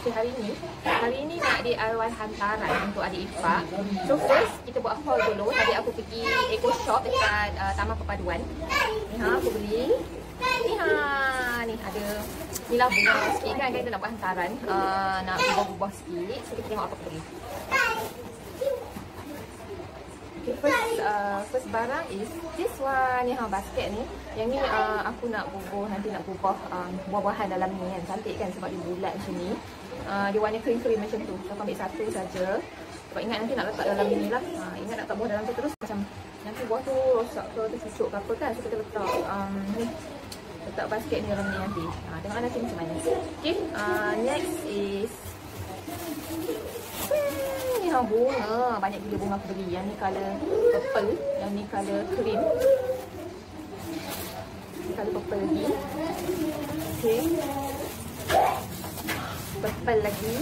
Okay, hari ini nak DIY hantaran untuk adik ipar. So first kita buat haul dulu. Tadi aku pergi Eco Shop dekat Taman Perpaduan. Ni aku beli. Ni ada ni lah bunga sikit kan, kita nak buat hantaran. Nak ubah-ubah sikit. So kita tengok apa aku beli. Okay, first barang is this one ni, basket ni. Yang ni aku nak bubuh, nanti nak bubuh buah-buahan dalam ni kan. Cantik kan sebab dia bulat macam ni. Dia warna kering-kering macam tu. So aku ambil satu saja. Sebab ingat nanti nak letak dalam ni lah. Ingat nak letak buah dalam tu terus macam nanti buah tu rosak ke, tercucuk ke apa kan. So kita letak letak basket ni dalam ni nanti. Tengok nanti macam mana. Okay, next is bunga. Banyak gila bunga aku beli. Yang ni colour purple, yang ni colour cream, ni colour purple lagi. Okay, purple lagi,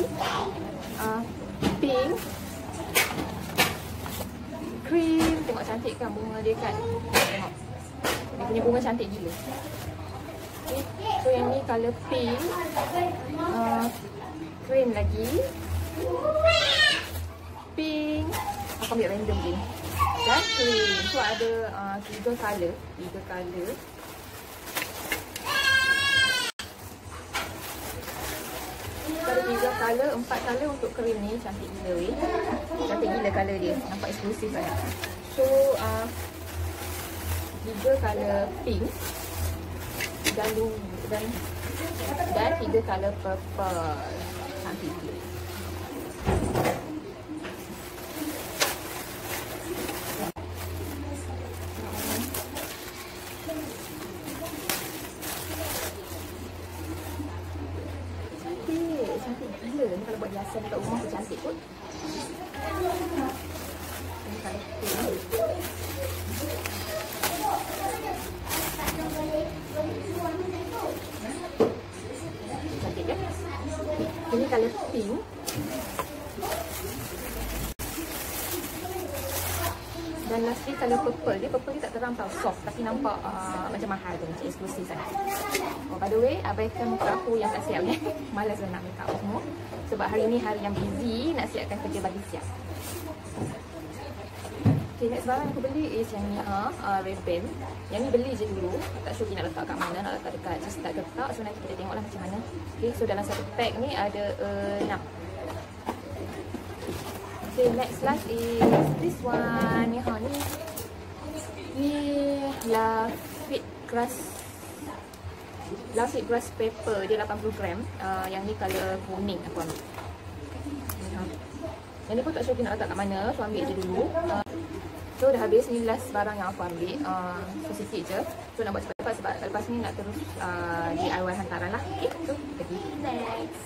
pink, cream. Tengok cantik kan bunga dia kan. Tengok dia punya bunga cantik gila. Okay, so yang ni colour pink, cream lagi, pink. Aku ambil random je dan cream. So ada 3 colour. Ada 3 colour, 4 colour untuk cream ni. Cantik gila weh. Cantik gila colour dia. Nampak eksklusif kan. So 3 colour pink dan 3 colour purple. Cantik gila. Cantik gila ni kalau buat hiasan dekat rumah tu cantik kot. Ini colour pink. Cantik kan? Ini colour pink. Dan lastly colour purple. Purple dia tak terlampau soft tapi nampak macam mahal tu, macam eksklusif sangat. Oh, by the way, abaikan muka aku yang tak siap ni. Malas nak make up semua. Sebab hari ni hari yang busy, nak siapkan kerja bagi siap. Okay, next barang aku beli is yang ni, Ray-Ban. Yang ni beli je dulu. Tak sure nak letak kat mana, nak letak dekat just tak letak. So nanti kita tengoklah macam mana. Okay, so dalam satu pack ni ada 6. Okay, next last is this one. Ni Lafitte grass paper. Dia 80 gram. Yang ni colour kuning aku ambil. Yang ni pun tak sure nak letak kat mana. So ambil je dulu. So dah habis. Ni last barang yang aku ambil. So sikit je. So nak buat cepat-cepat sebab lepas ni nak terus DIY hantaran lah. Okay, so pergi next.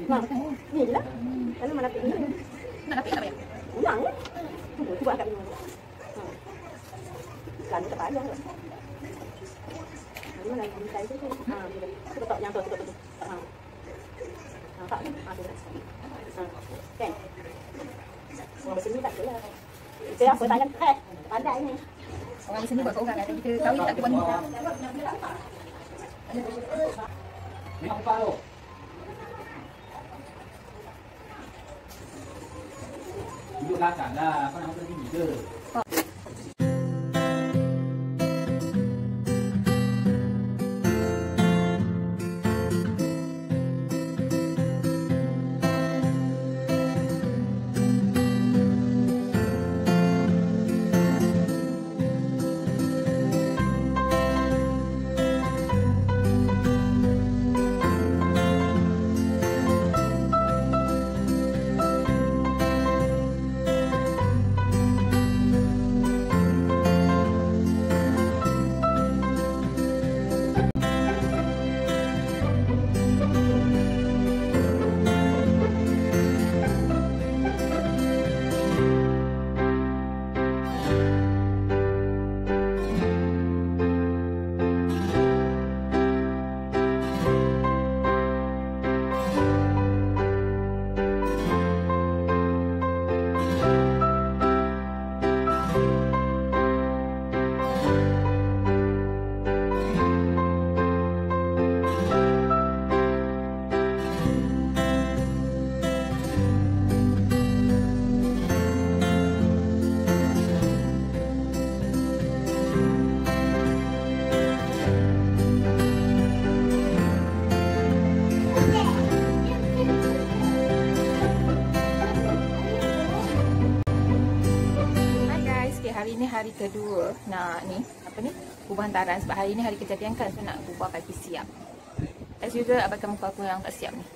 Nah, ni je lah. Kalau mana lapik ni. Nak lapik tak payah? Ulang lah. Cuba angkat ni. Kan tak payah lah. Mana lagi saya tu. Kita tak yang tu. Tak ni. Tu dah. Kan? Orang sini tak boleh. Saya apa tanya? Pandai ni. Orang di sini buat kat orang kan. Kita kahwin tak buat ni. Ni apa tu? Duduk belakang lah. Kau nak makan tinggi ke? Hari ni hari kedua nak ni apa ni ubah hantaran sebab hari ni hari kejadian kan, so nak ubah bagi siap. As usual abaikan muka aku yang tak siap ni.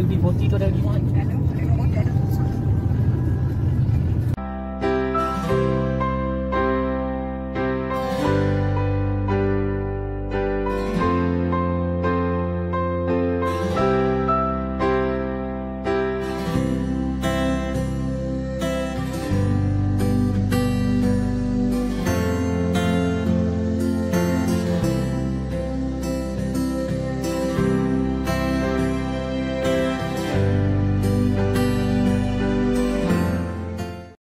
B40 tu ada lagi mahal.